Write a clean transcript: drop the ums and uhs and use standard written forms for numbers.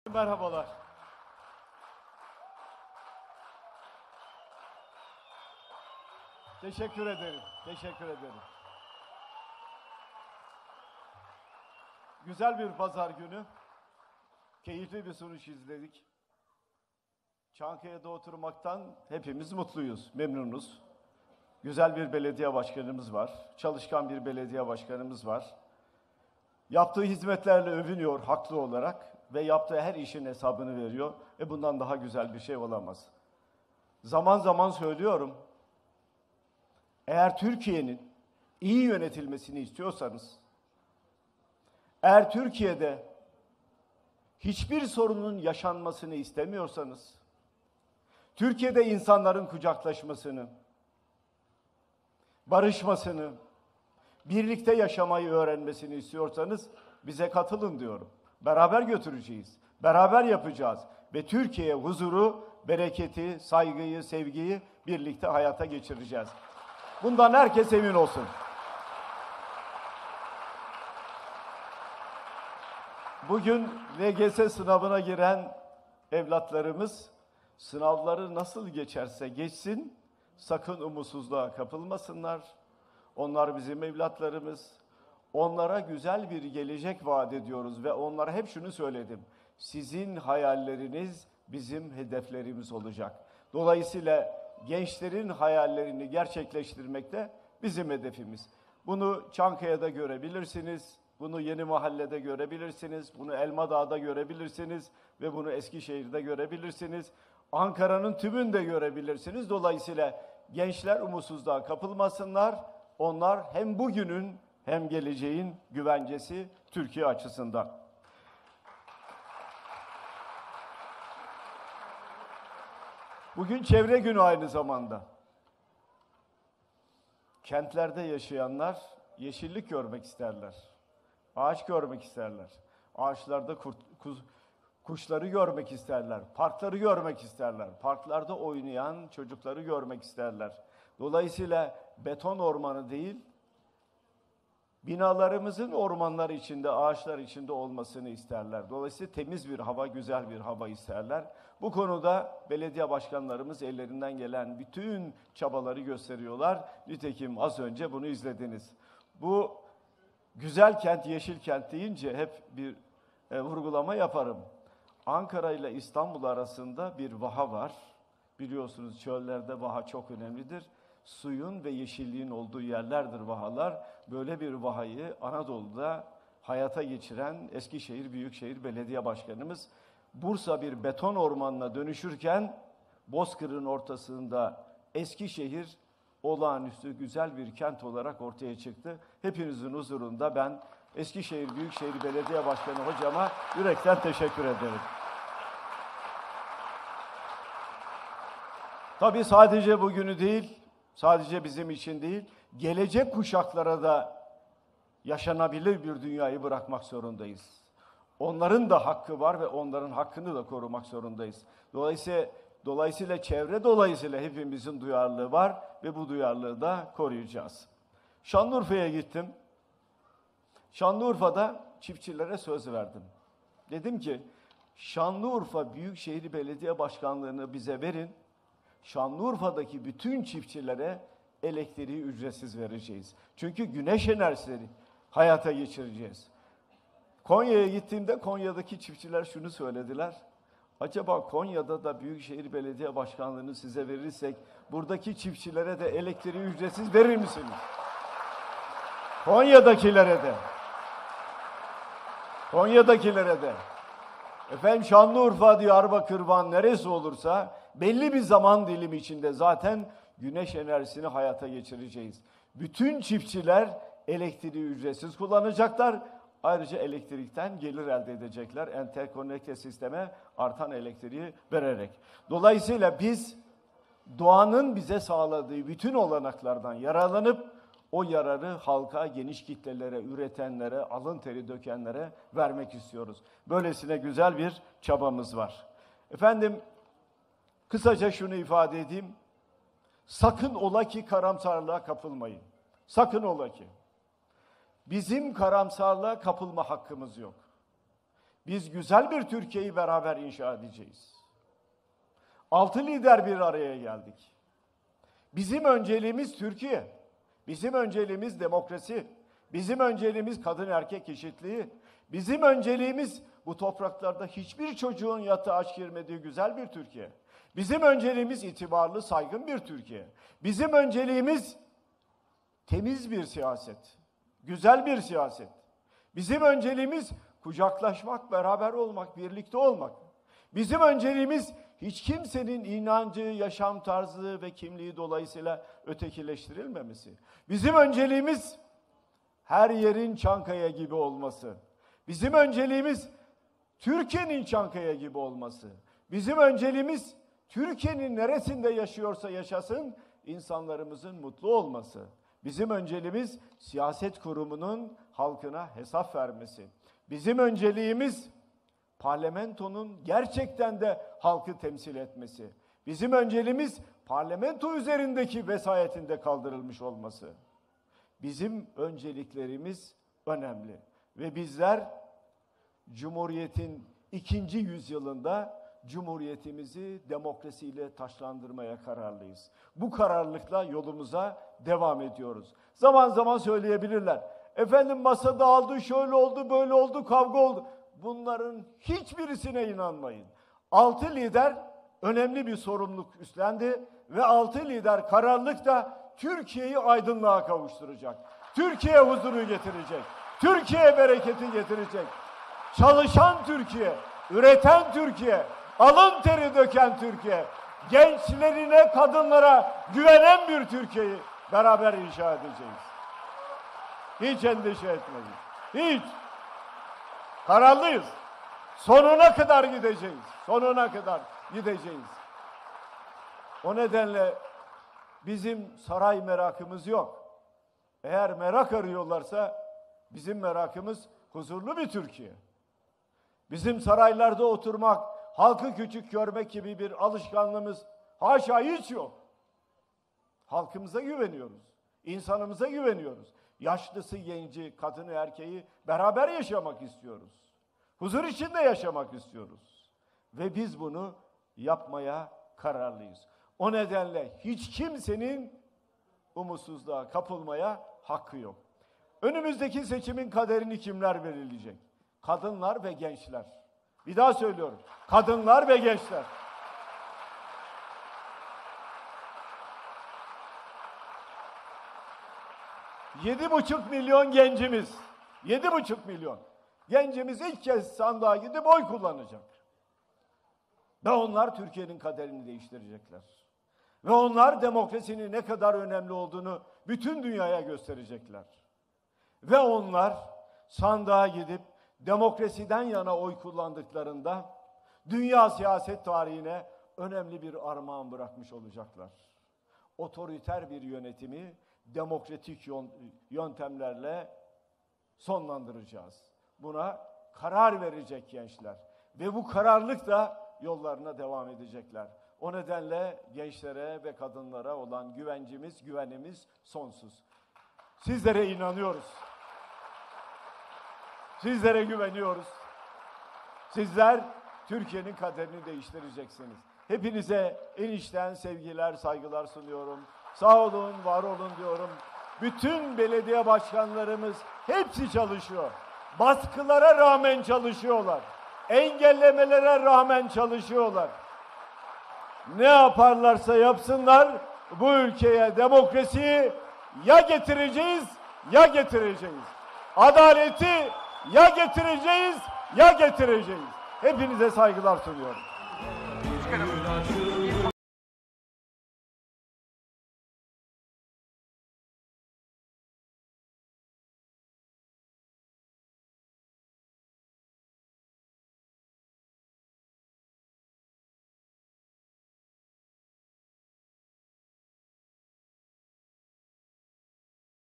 Merhabalar. Teşekkür ederim. Teşekkür ederim. Güzel bir pazar günü. Keyifli bir sunuş izledik. Çankaya'da oturmaktan hepimiz mutluyuz, memnunuz. Güzel bir belediye başkanımız var. Çalışkan bir belediye başkanımız var. Yaptığı hizmetlerle övünüyor haklı olarak ve yaptığı her işin hesabını veriyor. Bundan daha güzel bir şey olamaz. Zaman zaman söylüyorum, eğer Türkiye'nin iyi yönetilmesini istiyorsanız, eğer Türkiye'de hiçbir sorunun yaşanmasını istemiyorsanız, Türkiye'de insanların kucaklaşmasını, barışmasını, birlikte yaşamayı öğrenmesini istiyorsanız bize katılın diyorum. Beraber götüreceğiz, beraber yapacağız ve Türkiye'ye huzuru, bereketi, saygıyı, sevgiyi birlikte hayata geçireceğiz. Bundan herkes emin olsun. Bugün LGS sınavına giren evlatlarımız sınavları nasıl geçerse geçsin, sakın umutsuzluğa kapılmasınlar. Onlar bizim evlatlarımız. Onlara güzel bir gelecek vaat ediyoruz ve onlara hep şunu söyledim. Sizin hayalleriniz bizim hedeflerimiz olacak. Dolayısıyla gençlerin hayallerini gerçekleştirmek de bizim hedefimiz. Bunu Çankaya'da görebilirsiniz, bunu Yeni Mahalle'de görebilirsiniz, bunu Elmadağ'da görebilirsiniz ve bunu Eskişehir'de görebilirsiniz. Ankara'nın tümünde görebilirsiniz. Dolayısıyla gençler umutsuzluğa kapılmasınlar. Onlar hem bugünün hem geleceğin güvencesi Türkiye açısından. Bugün çevre günü aynı zamanda. Kentlerde yaşayanlar yeşillik görmek isterler. Ağaç görmek isterler. Ağaçlarda kuşları görmek isterler. Parkları görmek isterler. Parklarda oynayan çocukları görmek isterler. Dolayısıyla beton ormanı değil, binalarımızın ormanlar içinde, ağaçlar içinde olmasını isterler. Dolayısıyla temiz bir hava, güzel bir hava isterler. Bu konuda belediye başkanlarımız ellerinden gelen bütün çabaları gösteriyorlar. Nitekim az önce bunu izlediniz. Bu güzel kent, yeşil kent deyince hep bir vurgulama yaparım. Ankara ile İstanbul arasında bir vaha var. Biliyorsunuz çöllerde vaha çok önemlidir. Suyun ve yeşilliğin olduğu yerlerdir vahalar. Böyle bir vahayı Anadolu'da hayata geçiren Eskişehir Büyükşehir Belediye Başkanımız Bursa bir beton ormanına dönüşürken Bozkır'ın ortasında Eskişehir olağanüstü güzel bir kent olarak ortaya çıktı. Hepinizin huzurunda ben Eskişehir Büyükşehir Belediye Başkanı hocama yürekten teşekkür ederim. Tabii sadece bugünü değil, sadece bizim için değil, gelecek kuşaklara da yaşanabilir bir dünyayı bırakmak zorundayız. Onların da hakkı var ve onların hakkını da korumak zorundayız. Dolayısıyla çevre dolayısıyla hepimizin duyarlılığı var ve bu duyarlılığı da koruyacağız. Şanlıurfa'ya gittim. Şanlıurfa'da çiftçilere söz verdim. Dedim ki Şanlıurfa Büyükşehir Belediye Başkanlığı'nı bize verin. Şanlıurfa'daki bütün çiftçilere elektriği ücretsiz vereceğiz. Çünkü güneş enerjisini hayata geçireceğiz. Konya'ya gittiğimde Konya'daki çiftçiler şunu söylediler. Acaba Konya'da da Büyükşehir Belediye Başkanlığı'nı size verirsek buradaki çiftçilere de elektriği ücretsiz verir misiniz? Konya'dakilere de. Konya'dakilere de. Efendim Şanlıurfa, Diyarbakır, Van neresi olursa belli bir zaman dilimi içinde zaten güneş enerjisini hayata geçireceğiz. Bütün çiftçiler elektriği ücretsiz kullanacaklar. Ayrıca elektrikten gelir elde edecekler. Enterkonekte sisteme artan elektriği vererek. Dolayısıyla biz doğanın bize sağladığı bütün olanaklardan yararlanıp o yararı halka, geniş kitlelere, üretenlere, alın teri dökenlere vermek istiyoruz. Böylesine güzel bir çabamız var. Efendim, kısaca şunu ifade edeyim. Sakın ola ki karamsarlığa kapılmayın. Sakın ola ki. Bizim karamsarlığa kapılma hakkımız yok. Biz güzel bir Türkiye'yi beraber inşa edeceğiz. 6 lider bir araya geldik. Bizim önceliğimiz Türkiye. Bizim önceliğimiz demokrasi. Bizim önceliğimiz kadın erkek eşitliği. Bizim önceliğimiz bu topraklarda hiçbir çocuğun yatağa aç girmediği güzel bir Türkiye. Bizim önceliğimiz itibarlı, saygın bir Türkiye. Bizim önceliğimiz temiz bir siyaset, güzel bir siyaset. Bizim önceliğimiz kucaklaşmak, beraber olmak, birlikte olmak. Bizim önceliğimiz hiç kimsenin inancı, yaşam tarzı ve kimliği dolayısıyla ötekileştirilmemesi. Bizim önceliğimiz her yerin Çankaya gibi olması. Bizim önceliğimiz Türkiye'nin Çankaya gibi olması. Bizim önceliğimiz Türkiye'nin neresinde yaşıyorsa yaşasın insanlarımızın mutlu olması. Bizim önceliğimiz siyaset kurumunun halkına hesap vermesi. Bizim önceliğimiz parlamentonun gerçekten de halkı temsil etmesi. Bizim önceliğimiz parlamento üzerindeki vesayetin de kaldırılmış olması. Bizim önceliklerimiz önemli. Ve bizler Cumhuriyet'in 2. yüzyılında Cumhuriyetimizi demokrasiyle taçlandırmaya kararlıyız. Bu kararlılıkla yolumuza devam ediyoruz. Zaman zaman söyleyebilirler. Efendim masa dağıldı, şöyle oldu, böyle oldu, kavga oldu. Bunların hiçbirisine inanmayın. 6 lider önemli bir sorumluluk üstlendi ve 6 lider kararlılıkla Türkiye'yi aydınlığa kavuşturacak. Türkiye huzuru getirecek. Türkiye bereketi getirecek. Çalışan Türkiye, üreten Türkiye, alın teri döken Türkiye, gençlerine, kadınlara güvenen bir Türkiye'yi beraber inşa edeceğiz. Hiç endişe etmeyin. Hiç. Kararlıyız. Sonuna kadar gideceğiz. Sonuna kadar gideceğiz. O nedenle bizim saray merakımız yok. Eğer merak arıyorlarsa bizim merakımız huzurlu bir Türkiye. Bizim saraylarda oturmak, halkı küçük görmek gibi bir alışkanlığımız haşa hiç yok. Halkımıza güveniyoruz. İnsanımıza güveniyoruz. Yaşlısı, genci, kadını, erkeği beraber yaşamak istiyoruz. Huzur içinde yaşamak istiyoruz. Ve biz bunu yapmaya kararlıyız. O nedenle hiç kimsenin umutsuzluğa kapılmaya hakkı yok. Önümüzdeki seçimin kaderini kimler belirleyecek? Kadınlar ve gençler. Bir daha söylüyorum. Kadınlar ve gençler. $7,5 milyon gencimiz. 7,5 milyon. Gencimiz ilk kez sandığa gidip oy kullanacak. Ve onlar Türkiye'nin kaderini değiştirecekler. Ve onlar demokrasinin ne kadar önemli olduğunu bütün dünyaya gösterecekler. Ve onlar sandığa gidip demokrasiden yana oy kullandıklarında dünya siyaset tarihine önemli bir armağan bırakmış olacaklar. Otoriter bir yönetimi demokratik yöntemlerle sonlandıracağız. Buna karar verecek gençler ve bu kararlılıkla yollarına devam edecekler. O nedenle gençlere ve kadınlara olan güvenimiz sonsuz. Sizlere inanıyoruz. Sizlere güveniyoruz. Sizler Türkiye'nin kaderini değiştireceksiniz. Hepinize en içten sevgiler, saygılar sunuyorum. Sağ olun, var olun diyorum. Bütün belediye başkanlarımız hepsi çalışıyor. Baskılara rağmen çalışıyorlar. Engellemelere rağmen çalışıyorlar. Ne yaparlarsa yapsınlar bu ülkeye demokrasiyi ya getireceğiz ya getireceğiz. Adaleti ya getireceğiz ya getireceğiz. Hepinize saygılar sunuyorum.